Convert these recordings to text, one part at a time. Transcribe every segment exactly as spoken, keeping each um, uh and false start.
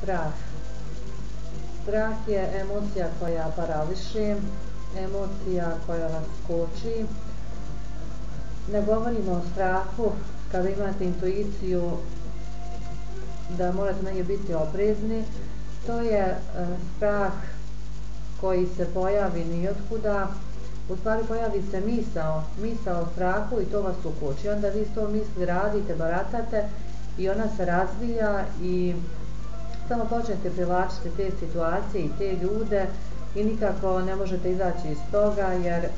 strah? Strah je emocija koja parališe, emocija koja vas koči. Ne govorimo o strahu kada imate intuiciju da morate na nje biti oprezni. To je e, strah koji se pojavi nijotkuda. U stvari pojavi se misao, misao o strahu i to vas ukoči. Onda vi s tom misli radite, baratate i ona se razvija i samo počnete privlačiti te situacije i te ljude i nikako ne možete izaći iz toga, jer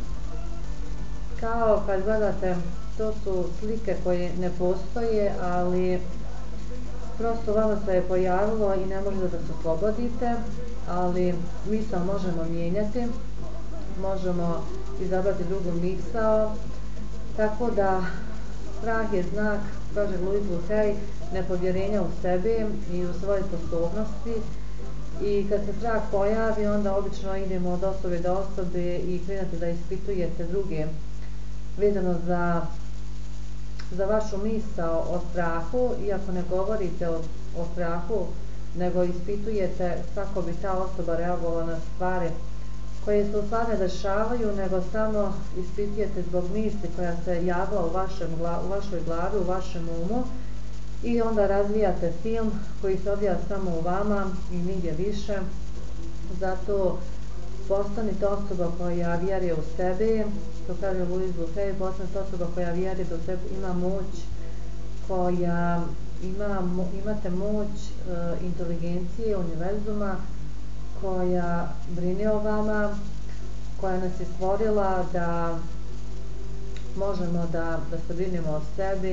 kao kad gledate, to su slike koje ne postoje, ali prosto vama se je pojavilo i ne možete da se oslobodite, ali misao možemo mijenjati, možemo izabrati drugu misao, tako da strah je znak, kaže Louis Hay, nepovjerenja u sebe i u svoje sposobnosti, i kad se strah pojavi onda obično idemo od osobe do osobe i krenete da ispitujete druge vezano za, za vašu misao o strahu, iako ne govorite o, o strahu, nego ispitujete kako bi ta osoba reagovala na stvari koje se u stvari ne dešavaju, nego samo ispitujete zbog misli koja se javila u, vašem, u vašoj glavi, u vašem umu, i onda razvijate film koji se odvija samo u vama i nigdje više. Zato postanite osoba koja vjeruje u sebe, to kaže Louis Hay, postanite osoba koja vjeruje da u sebi ima moć, koja ima, imate moć e, inteligencije, univerzuma, koja brine o vama, koja nas je stvorila da možemo da, da se brinemo o sebi.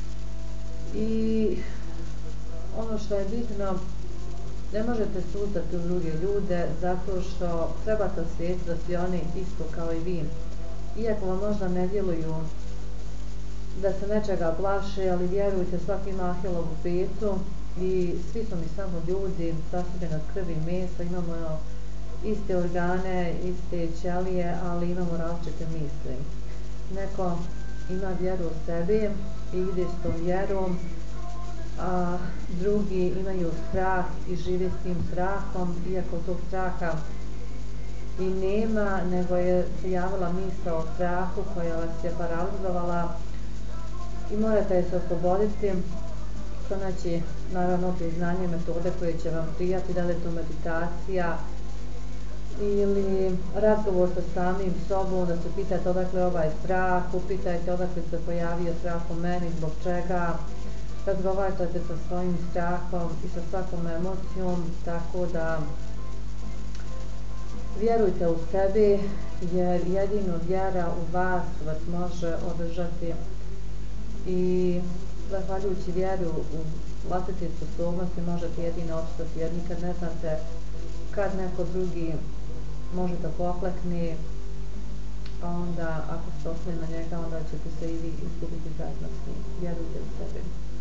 I ono što je bitno, ne možete se uzdati u druge ljude zato što trebate osvijestiti da su oni isto kao i vi. Iako vam možda ne djeluju da se nečega plaše, ali vjerujte, svaki ima Ahilovu petu i svi smo mi samo ljudi, sastojeni od krvi i mesa, imamo no, iste organe, iste ćelije, ali imamo različite misli. Neko ima vjeru u sebi i ide s tom vjerom, a drugi imaju strah i žive s tim strahom, iako tog straha i nema, nego je se javila misao o strahu koja vas je paralizovala i morate se osloboditi, pronaći naravno priznanje, metode koje će vam prijati, da li je to meditacija ili razgovor sa samim sobom, da se pitate odakle ovaj strah, upitajte odakle se pojavio strah u meni, zbog čega, razgovarajte sa svojim strahom i sa svakom emocijom, tako da vjerujte u sebi, jer jedino vjera u vas vas može održati, i zahvaljujući vjeru u vlastite sposobnosti možete jedino opstati, jer nikad ne znate kad neko drugi može da poklekne, a onda ako ste osloni na njega, onda ćete se i vi izgubiti zajedno s njim. Vjerujte u sebi.